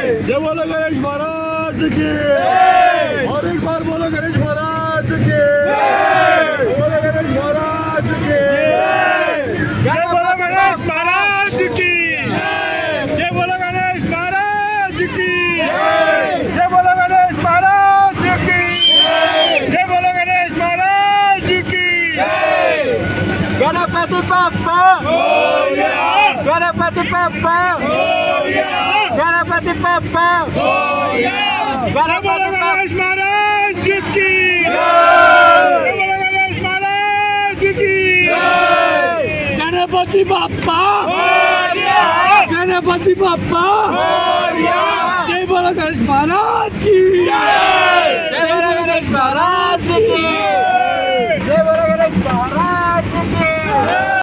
जय बोलो गणेश महाराज की। और एक बार बोलो गणेश महाराज की। बोलो गणेश महाराज की। जय बोलो गणेश महाराज की। जय बोलो गणेश महाराज की। जय बोलो गणेश महाराज की। जय बोलो गणेश महाराज की। गणपति बाप्पा गणपति बाप्पा गणपति बाप्पा बोलो गणेश महाराज की। बोलो गणेश महाराज की। गणपति बाप्पा गणपति बाप्पा जय बोलो गणेश महाराज की।